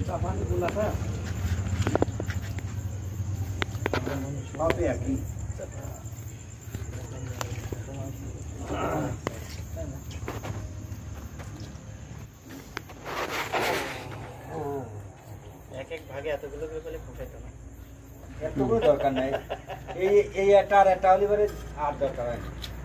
এক ভাগে এতগুলো করে ফেলে ফুটাইতো না, এতগুলো দরকার নাই। এই একটা আর একটা হলে পরে আর দরকার হয় না।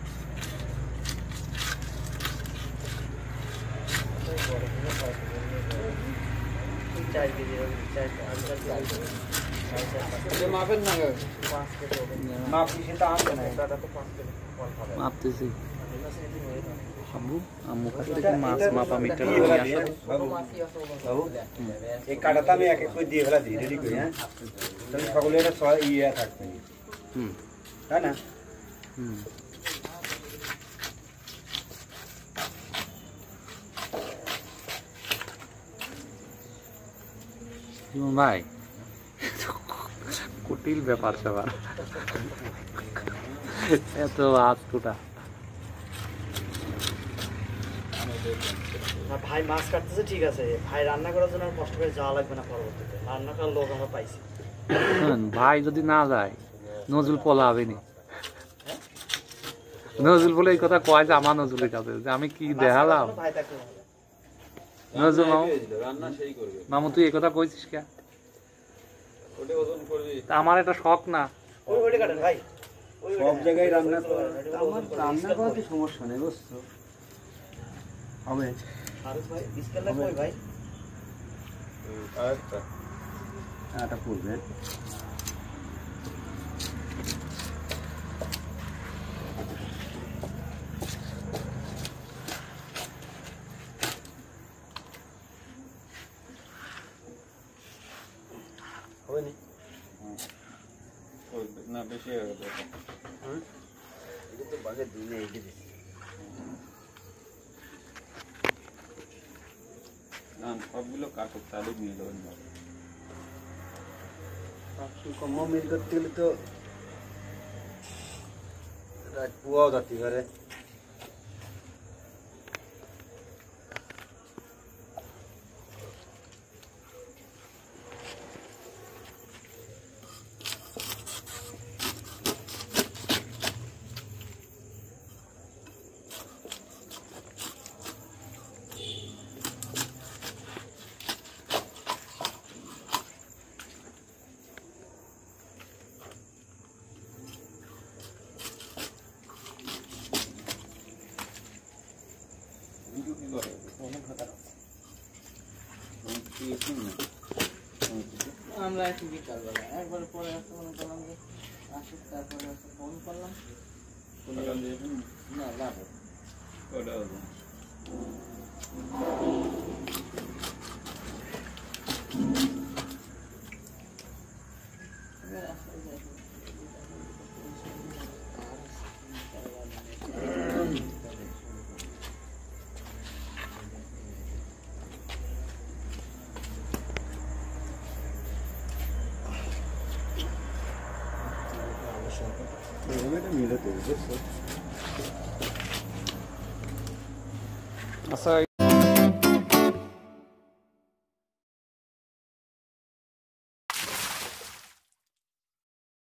মাপেন না মাপি সেটা আনবে না, মাপতেছি আম্মু আম্মু কাছ থেকে মাছ মাপা মিটার নিয়ে আসো বাবু। এই কাটাটা আমি এক এক করে দিয়ে ফেলা দিই, রেডি করি। হ্যাঁ, তাহলে সকলে এটা ইয়ে থাকবে, তাই না? ভাই কুটিল ব্যাপার স্যাপার, এত আজকুটা। ভাই মাছ কাটতেছে ঠিক আছে, ভাই রান্না করার জন্য কষ্ট করে যাওয়া লাগবে না, পরবর্তীতে রান্না করার লোক আমরা পাইছি। ভাই যদি না যায় নজরুল পলা হবে নি, নজরুল বলে এই কথা কয় যে আমার নজরুলের কাছে যে আমি কি দেখালাম। নজরুল মামু তুই এই কথা কইছিস কে? আমার এটা শখ না, সব জায়গায় রান্না করা, আমার রান্না করাতে সমস্যা নেই, বুঝছো? হবে ভাই এটা পড়বে। না বেশি হয়ে গেল, এটা তো বাগে দিনে এই দিছি না, সবগুলো কাটক চালু নিয়ে যাবেন না। কম মিল করতে গেলে তো রাত পুয়াও যাতে পারে। আমরা একটু বিকালবেলা একবার পরে আসতে মনে করলাম যে আসুক, তারপরে ফোন করলাম না লাভ আচ্ছা